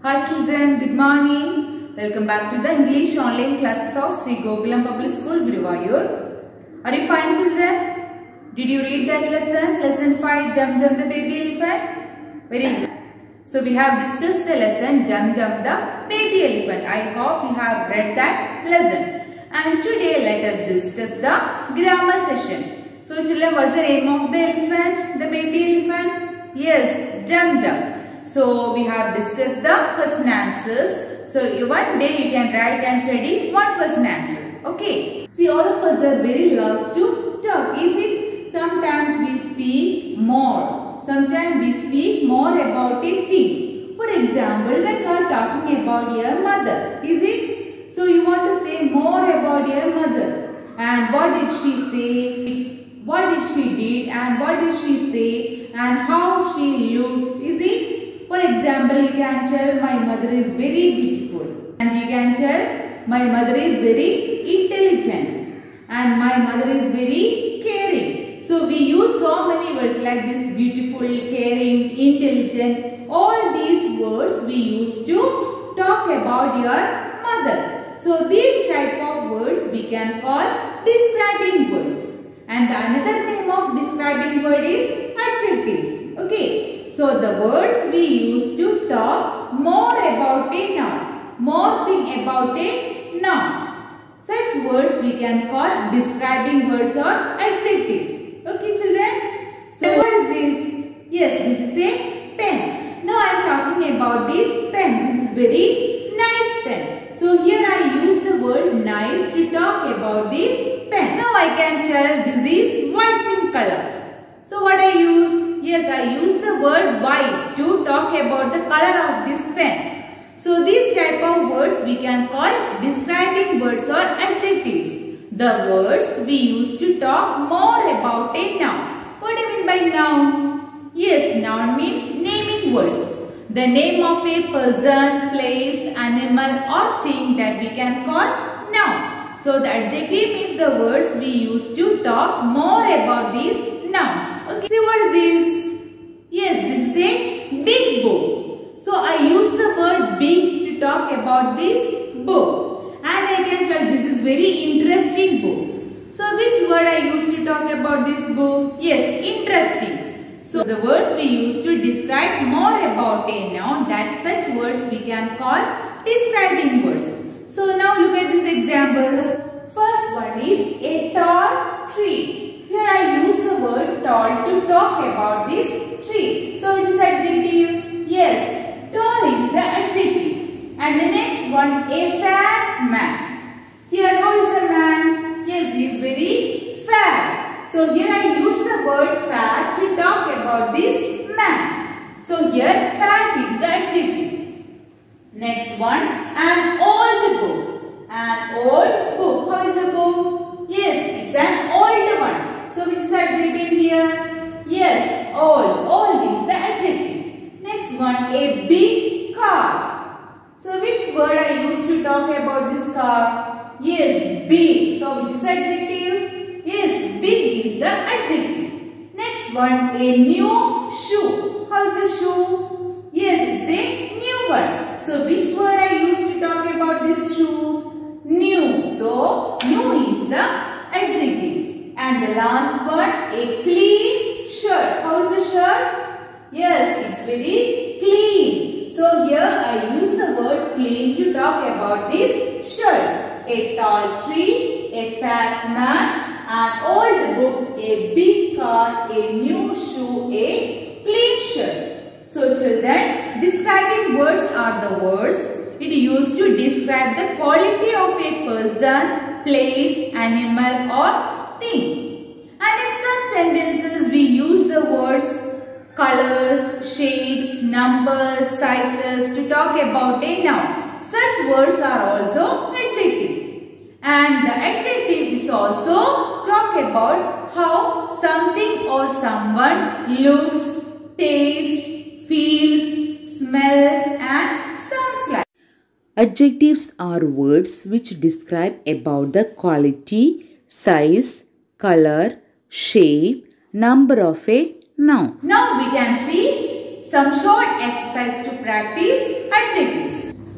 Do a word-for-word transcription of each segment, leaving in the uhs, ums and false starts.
Hi children, good morning. Welcome back to the English online classes of Sri Gokulam Public School, Guruvayur. Are you fine children? Did you read that lesson? Lesson five, Jum Jum the Baby Elephant? Very good. So we have discussed the lesson Jum Jum the Baby Elephant. I hope you have read that lesson. And today let us discuss the grammar session. So children, what's the name of the elephant? The baby elephant? Yes, Jum Jum. So we have discussed the question answers. So one day you can write and study one question answer. Okay. See, all of us are very loves to talk. Is it? Sometimes we speak more. Sometimes we speak more about a thing. For example, when you are talking about your mother, is it? So you want to say more about your mother. And what did she say? What did she did? And what did she say? And how she looks. Is it? For example, you can tell my mother is very beautiful. And you can tell my mother is very intelligent. And my mother is very caring. So we use so many words like this: beautiful, caring, intelligent. All these words we use to talk about your mother. So these type of words we can call describing words. And the another name of describing word is adjectives. Okay. So the words we use to talk more about a noun, more thing about a noun. Such words we can call describing words or adjective. Okay children? So what is this? Yes, this is a pen. Now I am talking about this pen. This is very nice pen. So here I use the word nice to talk about this pen. Now I can tell this is white in color. So what I use? Yes, I use the word white to talk about the color of this pen. So these type of words we can call describing words or adjectives. The words we use to talk more about a noun. What do you mean by noun? Yes, noun means naming words. The name of a person, place, animal or thing that we can call noun. So the adjective means the words we use to talk more about these nouns. Okay, see what is this? Yes, this is a big book. So I use the word big to talk about this book. And I can tell this is very interesting book. So which word I use to talk about this book? Yes, interesting. So the words we use to describe more about a noun, that such words we can call describing words. So now look at these examples. First one is a tall tree. Here I use the word tall to talk about this tree. So which is adjective? Yes, tall is the adjective. And the next one, a fat man. Here how is the man? Yes, he is very fat. So here I use the word fat to talk about this man. So here fat is the adjective. Next one, an old book. An old book. How is the book? Yes, it's an old one. So which is adjective here? Yes, old. Old is the adjective. Next one, a big car. So which word I use to talk about this car? Yes, big. So which is adjective? Yes, big is the adjective. Next one, a new shoe. How is the shoe? Yes, it's a new one. So which word I use to talk about this shoe? New. So new is the adjective. And the last one, a clean shirt. How is the shirt? Yes, it's very clean. So here I use the word clean to talk about this shirt. A tall tree, a fat man, an old book, a big car, a new shoe, a clean shirt. So children, describing words are the words it used to describe the quality of a person, place, animal or thing. And in some sentences we use the words colors, shapes, numbers, sizes to talk about a noun. Such words are also adjective. And the adjective is also talk about how something or someone looks, tastes, feels, smells and sounds like. Adjectives are words which describe about the quality, size, color, shape, number of a noun. Now we can see some short exercise to practice adjectives.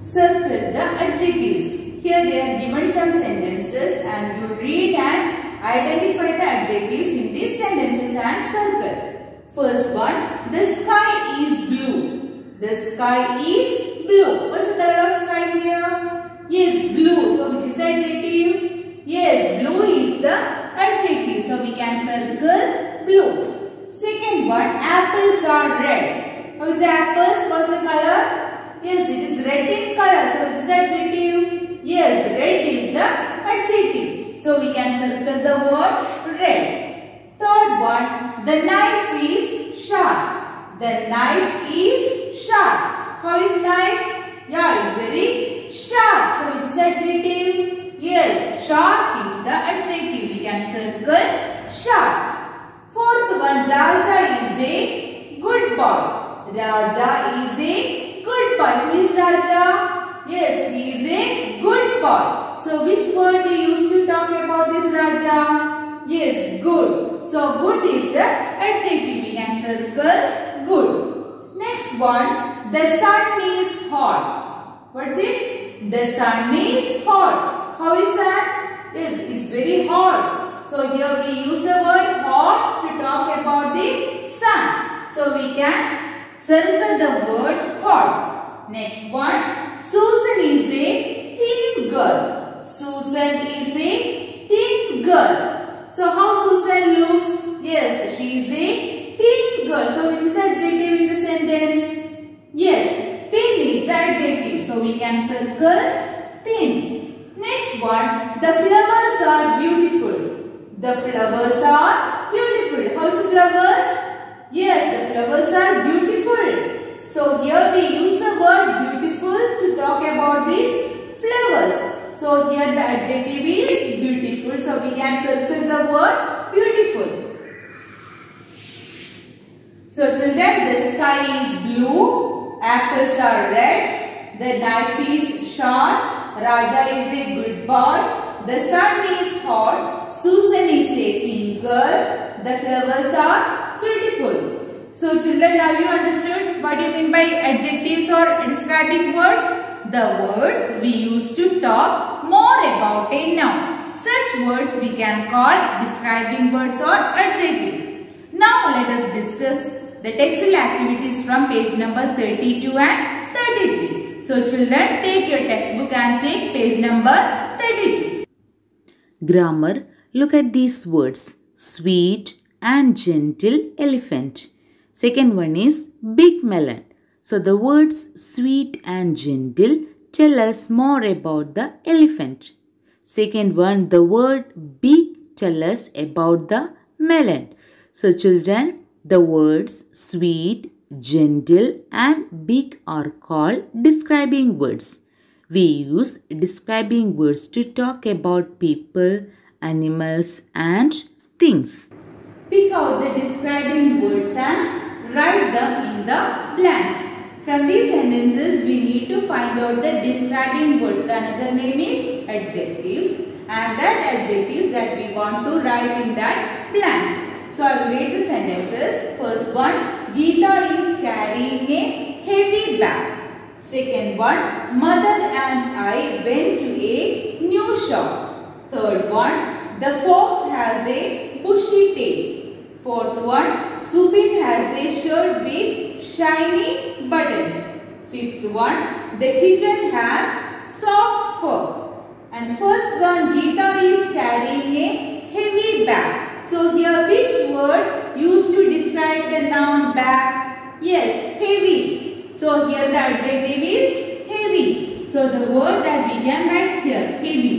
circle the adjectives. Here they are given some sentences and you read and identify the adjectives in these sentences and circle. First one, the sky is blue. The sky is blue. What's the color of sky here? Yes, blue. So which is the adjective? Yes, blue is the adjective. So we can circle blue. Second one, apples are red. How is the apples? What's the color? Yes, it is red in color. So which is the adjective? Yes, red is the adjective. So we can circle the word red. Third one, the knife is sharp. The knife is sharp. How is knife? Yeah, it's very sharp. So which is the adjective? Yes, sharp is the adjective. We can circle sharp. Fourth one, Raja is a good boy. Raja is a good boy. Who is Raja? Yes, he is a good boy. So which word we used to talk about this Raja? Yes, good. So good is the adjective. We can circle good. Next one, the sun is hot. What's it? The sun is hot. How is that? Yes, it's very hot. So here we use the word hot to talk about the sun. So we can circle the word hot. Next one, Susan is a thin girl. Susan is a thin girl. So how Susan looks? Yes, she is a thin girl. So which is the adjective in the sentence? Yes, thin is the adjective. So we can circle thin. Next one, the flowers are beautiful. The flowers are beautiful. How is the flowers? Yes, the flowers are beautiful. So here we use the word beautiful to talk about these flowers. So here the adjective is beautiful. So we can circle the word beautiful. So children, the sky is blue, apples are red, the knife is sharp, Raja is a good boy, the sun is hot, Susan is a thin girl, the flowers are beautiful. So children, have you understood what you mean by adjectives or describing words? The words we use to talk more about a noun. Such words we can call describing words or adjective. Now let us discuss the textual activities from page number thirty-two and thirty-three. So children, take your textbook and take page number thirty-two. Grammar. Look at these words. Sweet and gentle elephant. Second one is big melon. So the words sweet and gentle tell us more about the elephant. Second one, the word big tell us about the melon. So children, the words sweet, gentle and big are called describing words. We use describing words to talk about people, animals and things. Pick out the describing words and write them in the blanks. From these sentences, we need to find out the describing words. The another name is adjectives, and that adjectives that we want to write in that blanks. So I will read the sentences. First one, Geeta is carrying a heavy bag. Second one, mother and I went to a new shop. Third one, the fox has a bushy tail. Fourth one, Subin has a shirt with shiny buttons. Fifth one, the kitten has soft fur. And first one, Geeta is carrying a heavy bag. So here which word used to describe the noun bag? Yes, heavy. So here the adjective is heavy. So the word that we can write here, heavy.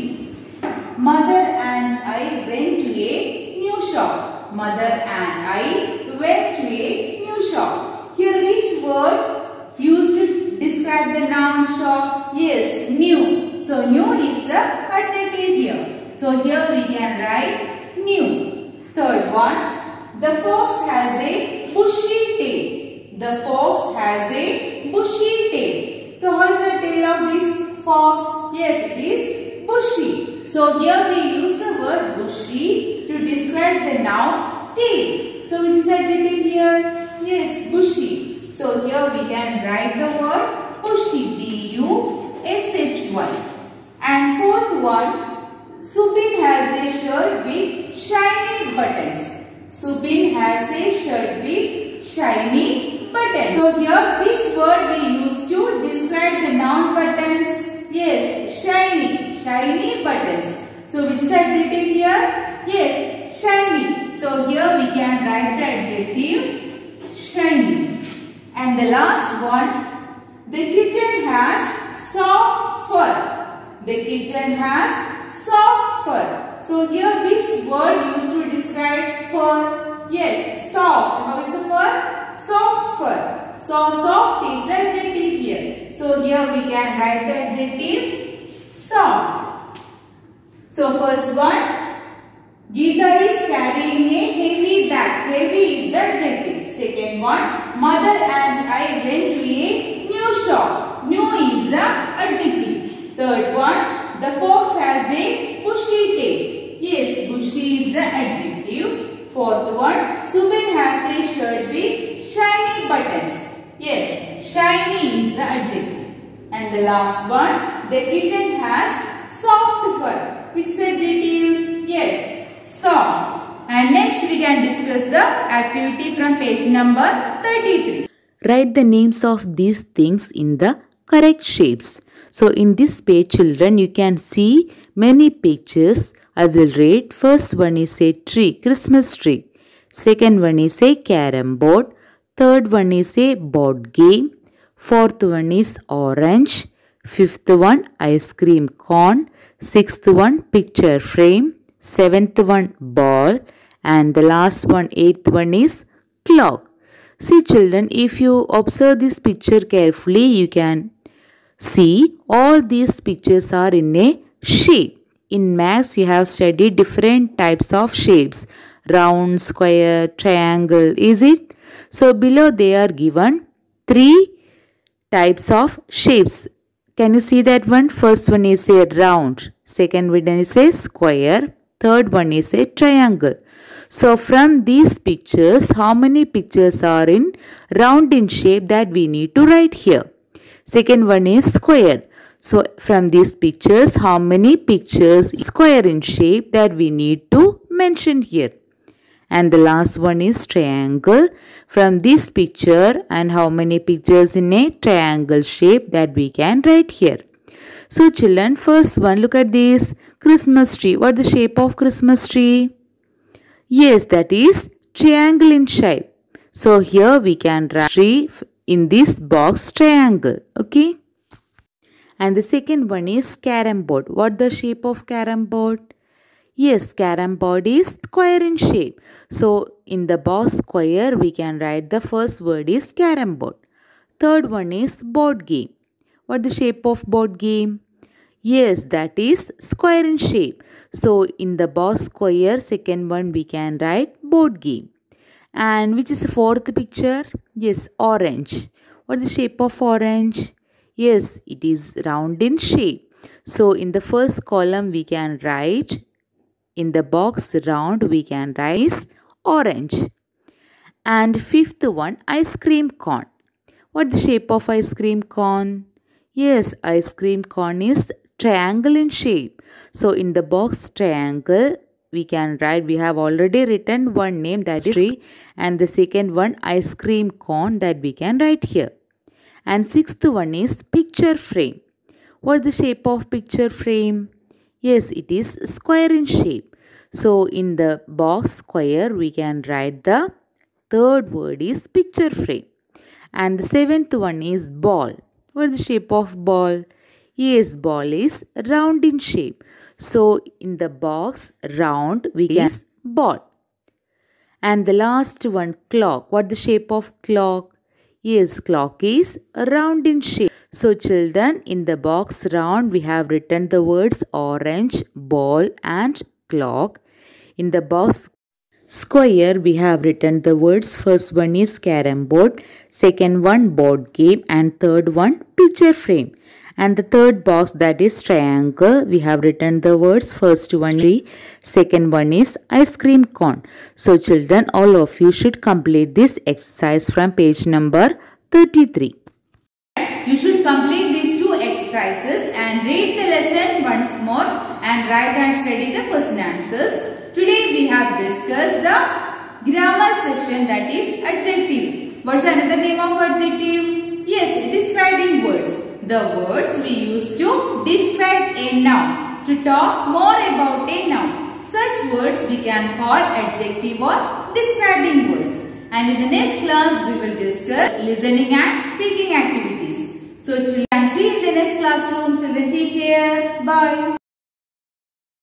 Mother and I went to a new shop. Mother and I went to a new shop. Here which word used to describe the noun shop? Yes, new. So new is the adjective here. So here we can write new. Third one, the fox has a bushy tail. The fox has a bushy tail. So how is the tail of this fox? Yes, it is bushy. So here we use the word bushy to describe the noun tail. So which is adjective here? Yes, bushy. So here we can write the word bushy. B U one. And fourth one, Subin has a shirt with shiny buttons. Subin has a shirt with shiny buttons. So here which word we use to describe the noun buttons? Yes, shiny, shiny buttons. So which is adjective here? Yes, shiny. So here we can write the adjective shiny. And the last one, the kitten has soft fur. The kitten has soft fur. So here which word used to describe fur? Yes, soft. How is the fur? Soft fur. So soft is the adjective here. So here we can write the adjective soft. So first one, Geeta is carrying a heavy bag. Heavy is the adjective. Second one, mother and I went to a new shop. New is the adjective. Third one, the fox has a bushy tail. Yes, bushy is the adjective. Fourth one, Subin has a shirt with shiny buttons. Yes, shiny is the adjective. And the last one, the kitten has soft fur. Which is adjective? Yes, soft. And next we can discuss the activity from page number thirty-three. Write the names of these things in the correct shapes. So in this page, children, you can see many pictures. I will read. First one is a tree, Christmas tree. Second one is a carom board. Third one is a board game. Fourth one is orange. Fifth one, ice cream cone. Sixth one, picture frame. Seventh one, ball. And the last one, eighth one is clock. See children, if you observe this picture carefully, you can see all these pictures are in a shape. In maths, you have studied different types of shapes. Round, square, triangle, is it? So below they are given three types of shapes. Can you see that one? First one is a round. Second one is a square. Third one is a triangle. So from these pictures, how many pictures are in round in shape that we need to write here? Second one is square. So from these pictures, how many pictures square in shape that we need to mention here? And the last one is triangle. From this picture, and how many pictures in a triangle shape that we can write here? So children, first one, look at this Christmas tree. What is the shape of Christmas tree? Yes, that is triangle in shape. So here we can write tree in this box triangle. Okay. And the second one is carom board. What the shape of carom board? Yes, carom board is square in shape. So in the box square, we can write the first word is carom board. Third one is board game. What the shape of board game? Yes, that is square in shape. So in the box square, second one we can write board game. And which is the fourth picture? Yes, orange. What is the shape of orange? Yes, it is round in shape. So in the first column we can write, in the box round we can write is orange. And fifth one, ice cream cone. What is the shape of ice cream cone? Yes, ice cream cone is triangle in shape. So in the box triangle, we can write, we have already written one name, that is tree, and the second one ice cream cone, that we can write here. And sixth one is picture frame. What is the shape of picture frame? Yes, it is square in shape. So in the box square, we can write the third word is picture frame. And the seventh one is ball. What is the shape of ball? Yes, ball is round in shape. So in the box round, we can use ball. And the last one, clock. What is the shape of clock? Yes, clock is round in shape. So children, in the box round, we have written the words orange, ball and clock. In the box square, we have written the words, first one is carom board, second one board game, and third one picture frame. And the third box, that is triangle, we have written the words, first one tree, second one is ice cream cone. So children, all of you should complete this exercise from page number thirty-three. You should complete these two exercises and and read the lesson once more and write and study the question answers. Today we have discussed the grammar session, that is adjective. What's another name of adjective? Yes, describing words. The words we use to describe a noun, to talk more about a noun. Such words we can call adjective or describing words. And in the next class we will discuss listening and speaking activities. So children, see you in the next classroom. Till then, take care. Bye.